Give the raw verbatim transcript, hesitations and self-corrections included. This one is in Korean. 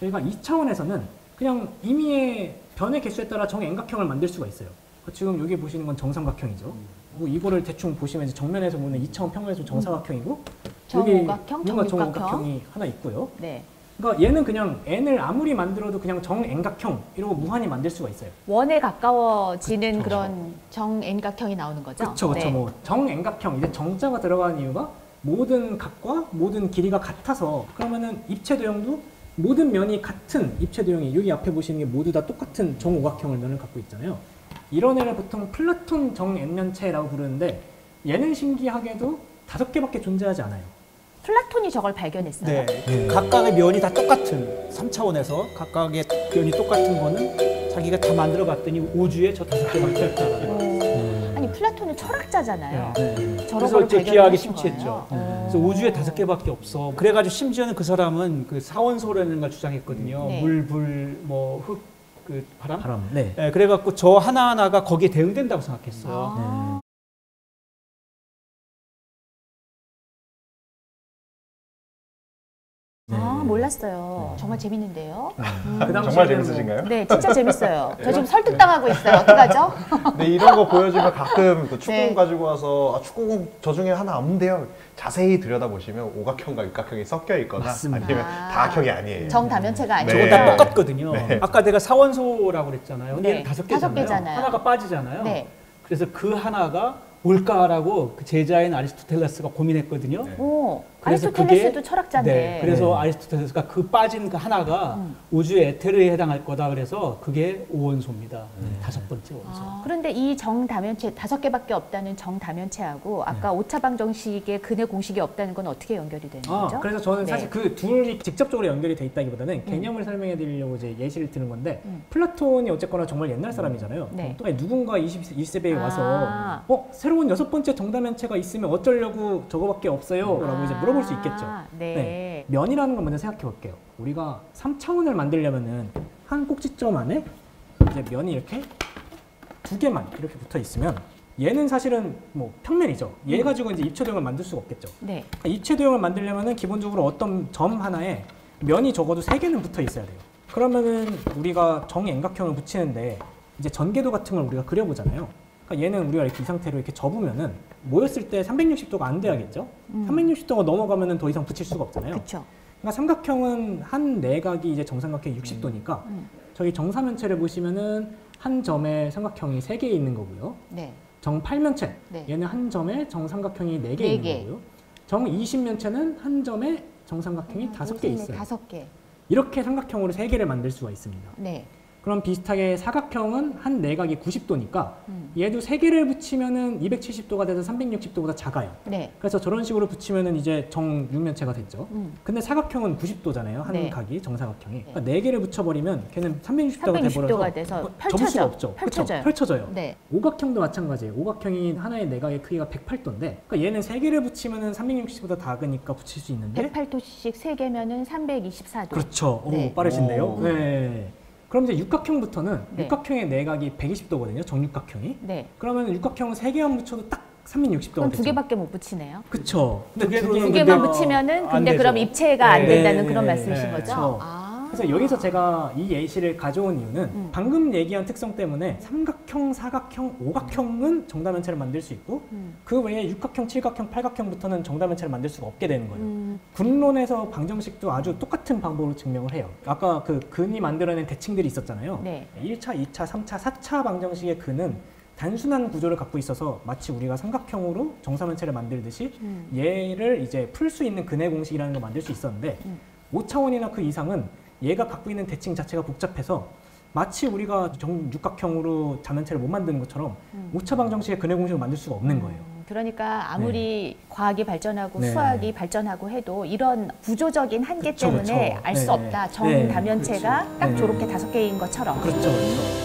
저희가 이 차원에서는 그냥 임의의 변의 개수에 따라 정액각형을 만들 수가 있어요. 지금 여기 보시는 건 정삼각형이죠. 뭐 이거를 대충 보시면 이제 정면에서 보면 이 차원 평면에서 정사각형이고 정오각형, 뭔가 정육각형 정오각형이 하나 있고요. 네. 그러니까 얘는 그냥 n을 아무리 만들어도 그냥 정n각형 이러고 무한히 만들 수가 있어요. 원에 가까워지는 그쵸. 그런 정n각형이 나오는 거죠? 그렇죠, 그렇죠. 네. 뭐 정n각형 이제 정자가 들어가는 이유가 모든 각과 모든 길이가 같아서 그러면은 입체 도형도 모든 면이 같은 입체 도형이 여기 앞에 보시는 게 모두 다 똑같은 정오각형을 면을 갖고 있잖아요. 이런 애를 보통 플라톤 정n면체라고 부르는데 얘는 신기하게도 다섯 개밖에 존재하지 않아요. 플라톤이 저걸 발견했어요? 네. 네. 각각의 면이 다 똑같은 삼 차원에서 각각의 면이 똑같은 거는 자기가 다 만들어 봤더니 우주에 저 다섯 개밖에 없다라는 음. 아니 플라톤은 철학자잖아요. 네. 네. 저런 그래서 걸 이제 발견하신 귀하게 거예요? 심취했죠. 네. 그래서 우주에 다섯 개밖에 없어. 그래가지고 심지어는 그 사람은 그 사원소라는 걸 주장했거든요. 네. 물, 불, 뭐 흙, 그 바람. 바람. 네. 네, 그래갖고 저 하나 하나가 거기에 대응된다고 생각했어요. 아. 네. 아, 몰랐어요. 네. 정말 재밌는데요. 음. 그 당시에는 정말 재밌으신가요? 네, 진짜 재밌어요. 저 지금 설득당하고 있어요. 어떡하죠? 근데 이런 거 보여주면 가끔 그 축구공 네. 가지고 와서 아, 축구공 저 중에 하나 없는데요. 자세히 들여다보시면 오각형과 육각형이 섞여 있거나 맞습니다. 아니면 아. 다각형이 아니에요. 정다면체가 아니고. 네. 저거 다 똑같거든요. 네. 아까 내가 사원소라고 그랬잖아요. 근데 네. 얘는 다섯 다섯 개잖아요. 개잖아요. 하나가 빠지잖아요. 네. 그래서 그 하나가 뭘까라고 그 제자인 아리스토텔레스가 고민했거든요. 네. 오, 그래서 아리스토텔레스도 그게- 철학자인데. 네, 그래서 네. 아리스토텔레스가 그 빠진 그 하나가 음. 우주의 에테르에 해당할 거다 그래서 그게 오원소입니다. 다섯 번째 원소. 아, 그런데 이 정다면체 다섯 개밖에 없다는 정다면체하고 아까 오차방 정식의 근의 공식이 없다는 건 어떻게 연결이 되는 아, 거죠? 그래서 저는 네. 사실 그 둘이 직접적으로 연결이 돼 있다기보다는 개념을 설명해 드리려고 이제 예시를 드는 건데 음. 플라톤이 어쨌거나 정말 옛날 사람이잖아요. 네. 또 아니, 누군가 이십일 세기에 와서 아. 어 새로운 여섯 번째 정다면체가 있으면 어쩌려고 저거밖에 없어요? 라고 이제 물어볼 수 있겠죠. 아, 네. 네. 면이라는 걸 먼저 생각해 볼게요. 우리가 삼 차원을 만들려면은 한 꼭지점 안에 이제 면이 이렇게 두 개만 이렇게 붙어 있으면 얘는 사실은 뭐 평면이죠. 얘 음. 가지고 이제 입체 도형을 만들 수가 없겠죠. 네. 입체 도형을 만들려면은 기본적으로 어떤 점 하나에 면이 적어도 세 개는 붙어 있어야 돼요. 그러면은 우리가 정액각형을 붙이는데 이제 전개도 같은 걸 우리가 그려보잖아요. 그러니까 얘는 우리가 이렇게 이 상태로 이렇게 접으면은 모였을 때 삼백육십 도가 안 돼야겠죠. 음. 삼백육십 도가 넘어가면은 더 이상 붙일 수가 없잖아요. 그렇죠. 그러니까 삼각형은 한 내각이 이제 정삼각형이 육십 도니까 음. 저희 정사면체를 보시면은 한 점에 삼각형이 세 개 있는 거고요. 네. 정팔면체 네. 얘는 한 점에 정삼각형이 네 개 네 있는 개. 거고요. 정이십면체는 한 점에 정삼각형이 다섯 개 있어요. 다섯 개. 이렇게 삼각형으로 세 개를 만들 수가 있습니다. 네. 그럼 비슷하게 사각형은 한 내각이 구십 도니까 음. 얘도 세 개를 붙이면은 이백칠십 도가 돼서 삼백육십 도보다 작아요. 네. 그래서 저런 식으로 붙이면은 이제 정육면체가 됐죠. 음. 근데 사각형은 구십 도잖아요. 한 네. 각이 정사각형이. 그러니까 네 개를 붙여버리면 걔는 삼백육십 도가 삼백육십 돼버려서 도가 돼서 어, 접을 펼쳐져. 수가 없죠. 펼쳐져요. 그쵸? 펼쳐져요. 네. 오각형도 마찬가지예요. 오각형이 하나의 내각의 크기가 백팔 도인데 그러니까 얘는 세 개를 붙이면은 삼백육십보다 작으니까 붙일 수 있는데 백팔 도씩 세 개면은 삼백이십사 도. 그렇죠. 오, 네. 빠르신데요. 오. 네. 그럼 이제 육각형부터는 네. 육각형의 내각이 백이십 도거든요. 정육각형이. 네. 그러면 육각형은 세 개만 붙여도 딱 삼백육십 도가 그럼 되죠. 두 개밖에 못 붙이네요. 그쵸. 두 개로는 두 개- 두 근데 개만 어, 붙이면은 안 근데 되죠. 그럼 입체가 안 네. 된다는 네. 그런 네. 말씀이신 네. 거죠? 그렇죠. 아. 그래서 여기서 제가 이 예시를 가져온 이유는 음. 방금 얘기한 특성 때문에 삼각형, 사각형, 오각형은 정다면체를 만들 수 있고 음. 그 외에 육각형, 칠각형, 팔각형부터는 정다면체를 만들 수가 없게 되는 거예요. 음. 군론에서 방정식도 아주 똑같은 방법으로 증명을 해요. 아까 그 근이 만들어낸 대칭들이 있었잖아요. 네. 일 차, 이 차, 삼 차, 사 차 방정식의 근은 단순한 구조를 갖고 있어서 마치 우리가 삼각형으로 정사면체를 만들듯이 음. 얘를 이제 풀 수 있는 근의 공식이라는 걸 만들 수 있었는데 음. 오 차원이나 그 이상은 얘가 갖고 있는 대칭 자체가 복잡해서 마치 우리가 정육각형으로 자면체를 못 만드는 것처럼 음. 오 차 방정식의 근의 공식을 만들 수가 없는 거예요. 음, 그러니까 아무리 과학이 발전하고 네. 수학이 발전하고 해도 이런 구조적인 한계 그쵸, 때문에 그쵸. 알 수 네, 없다. 네. 정다면체가 네, 딱 그렇죠. 저렇게 다섯 개인 것처럼. 그렇죠, 그렇죠.